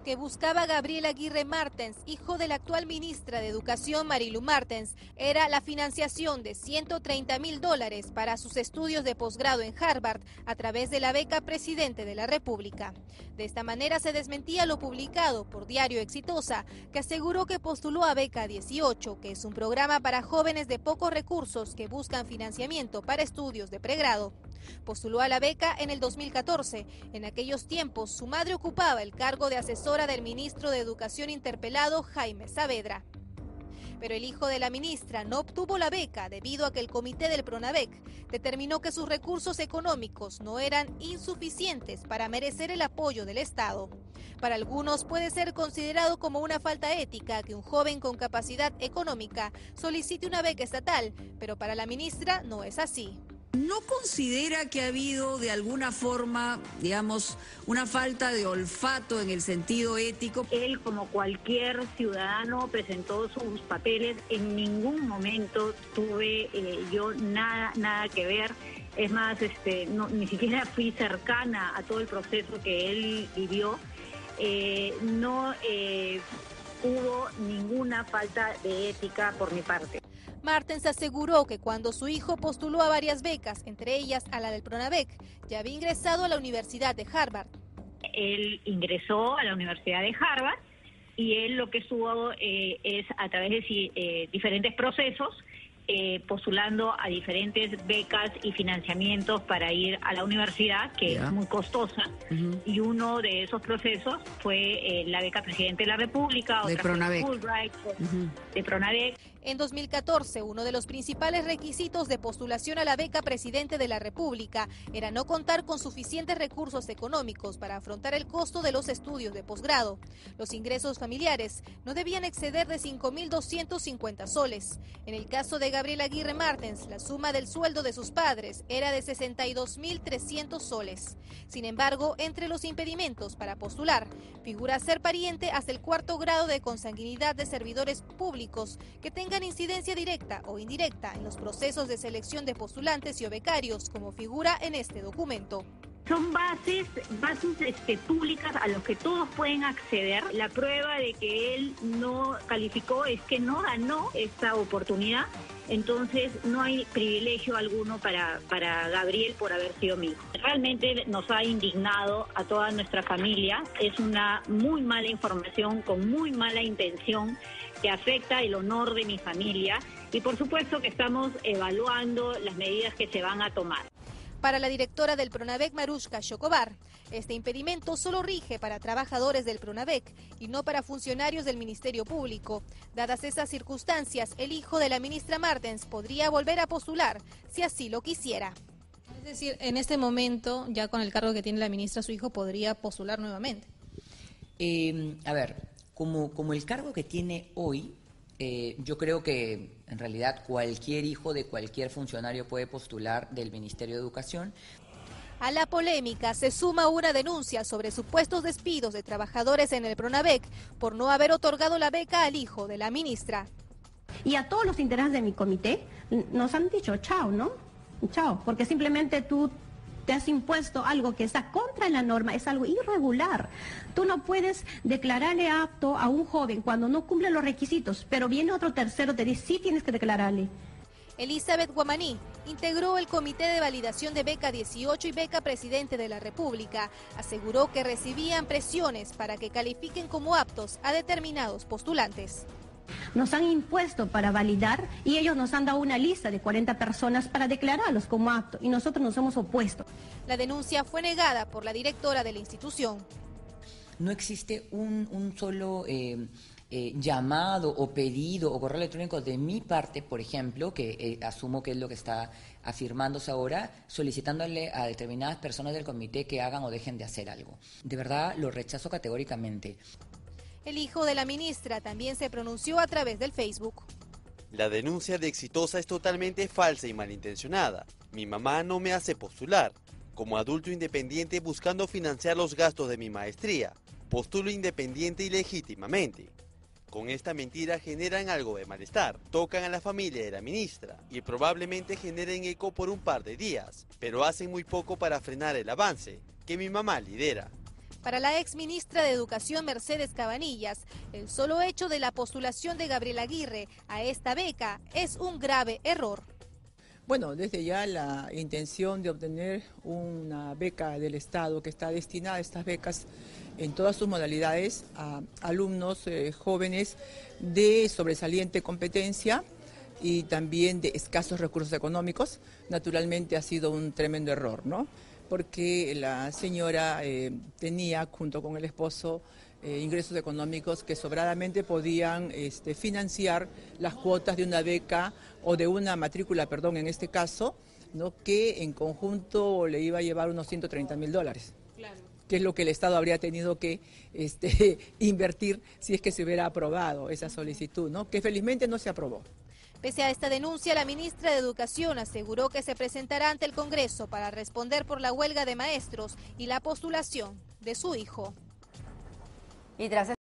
que buscaba Gabriel Aguirre Martens, hijo de la actual ministra de Educación Marilu Martens, era la financiación de $130.000 para sus estudios de posgrado en Harvard a través de la beca Presidente de la República. De esta manera se desmentía lo publicado por Diario Exitosa, que aseguró que postuló a Beca 18, que es un programa para jóvenes de pocos recursos que buscan financiamiento para estudios de pregrado. Postuló a la beca en el 2014. En aquellos tiempos, su madre ocupaba el cargo de asesora del ministro de Educación interpelado, Jaime Saavedra. Pero el hijo de la ministra no obtuvo la beca debido a que el comité del Pronavec determinó que sus recursos económicos no eran insuficientes para merecer el apoyo del Estado. Para algunos puede ser considerado como una falta ética que un joven con capacidad económica solicite una beca estatal, pero para la ministra no es así. ¿No considera que ha habido de alguna forma, digamos, una falta de olfato en el sentido ético? Él, como cualquier ciudadano, presentó sus papeles. En ningún momento tuve yo nada que ver. Es más, ni siquiera fui cercana a todo el proceso que él vivió. No hubo ninguna falta de ética por mi parte. Martens aseguró que cuando su hijo postuló a varias becas, entre ellas a la del Pronavec, ya había ingresado a la Universidad de Harvard. Él ingresó a la Universidad de Harvard y él lo que estuvo es a través de diferentes procesos, postulando a diferentes becas y financiamientos para ir a la universidad, que es muy costosa, y uno de esos procesos fue la beca Presidente de la República, de Pronavec. De Pronavec. En 2014, uno de los principales requisitos de postulación a la beca Presidente de la República era no contar con suficientes recursos económicos para afrontar el costo de los estudios de posgrado. Los ingresos familiares no debían exceder de 5.250 soles. En el caso de Gabriel Aguirre Martens, la suma del sueldo de sus padres era de 62.300 soles. Sin embargo, entre los impedimentos para postular figura ser pariente hasta el 4º grado de consanguinidad de servidores públicos que tengan incidencia directa o indirecta en los procesos de selección de postulantes y o becarios, como figura en este documento. Son bases públicas a los que todos pueden acceder. La prueba de que él no calificó es que no ganó esta oportunidad. Entonces no hay privilegio alguno para Gabriel por haber sido mi hijo. Realmente nos ha indignado a toda nuestra familia. Es una muy mala información con muy mala intención que afecta el honor de mi familia. Y por supuesto que estamos evaluando las medidas que se van a tomar. Para la directora del Pronavec, Marushka Chocobar, este impedimento solo rige para trabajadores del Pronavec y no para funcionarios del Ministerio Público. Dadas esas circunstancias, el hijo de la ministra Martens podría volver a postular si así lo quisiera. Es decir, en este momento, ya con el cargo que tiene la ministra, su hijo podría postular nuevamente. A ver, como el cargo que tiene hoy, yo creo que en realidad cualquier hijo de cualquier funcionario puede postular del Ministerio de Educación. A la polémica se suma una denuncia sobre supuestos despidos de trabajadores en el Pronavec por no haber otorgado la beca al hijo de la ministra. Y a todos los integrantes de mi comité nos han dicho chao, ¿no? Chao, porque simplemente tú te has impuesto algo que está contra la norma, es algo irregular. Tú no puedes declararle apto a un joven cuando no cumple los requisitos, pero viene otro tercero, te dice, sí tienes que declararle. Elizabeth Guamaní integró el Comité de Validación de Beca 18 y Beca Presidente de la República. Aseguró que recibían presiones para que califiquen como aptos a determinados postulantes. Nos han impuesto para validar y ellos nos han dado una lista de 40 personas para declararlos como aptos y nosotros nos hemos opuesto. La denuncia fue negada por la directora de la institución. No existe un solo llamado o pedido o correo electrónico de mi parte, por ejemplo, que asumo que es lo que está afirmándose ahora, solicitándole a determinadas personas del comité que hagan o dejen de hacer algo. De verdad lo rechazo categóricamente. El hijo de la ministra también se pronunció a través del Facebook. La denuncia de Exitosa es totalmente falsa y malintencionada. Mi mamá no me hace postular. Como adulto independiente buscando financiar los gastos de mi maestría, postulo independiente y legítimamente. Con esta mentira generan algo de malestar, tocan a la familia de la ministra y probablemente generen eco por un par de días, pero hacen muy poco para frenar el avance que mi mamá lidera. Para la exministra de Educación Mercedes Cabanillas, el solo hecho de la postulación de Gabriel Aguirre a esta beca es un grave error. Bueno, desde ya la intención de obtener una beca del Estado que está destinada a estas becas en todas sus modalidades a alumnos jóvenes de sobresaliente competencia y también de escasos recursos económicos, naturalmente ha sido un tremendo error, ¿no? Porque la señora tenía, junto con el esposo, ingresos económicos que sobradamente podían financiar las cuotas de una beca o de una matrícula, perdón, en este caso, ¿no? Que en conjunto le iba a llevar unos $130.000. Claro. Que es lo que el Estado habría tenido que invertir si es que se hubiera aprobado esa solicitud, ¿no? Que felizmente no se aprobó. Pese a esta denuncia, la ministra de Educación aseguró que se presentará ante el Congreso para responder por la huelga de maestros y la postulación de su hijo. Y tras